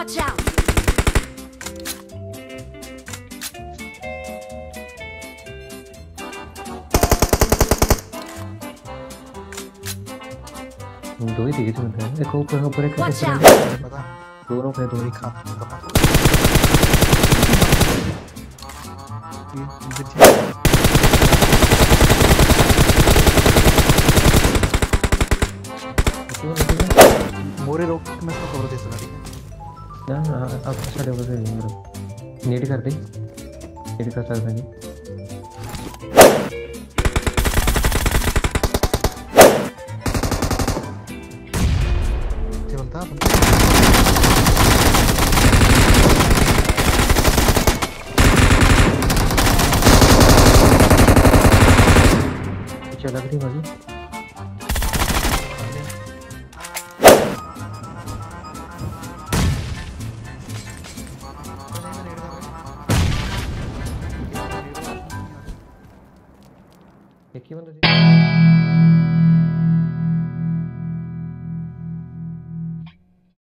Watch out! दो ही दिखे थे मतलब एक ऊपर एक Watch out! पता दोनों पे दो ही खा मोरे रोक के मैं इसको कवर दे सकता ठीक है ना अब अच्छा लेवल पे नहीं नीड कर दे नीड कर सकता है बनता पीछे लग रही बाजी एक ही बंदा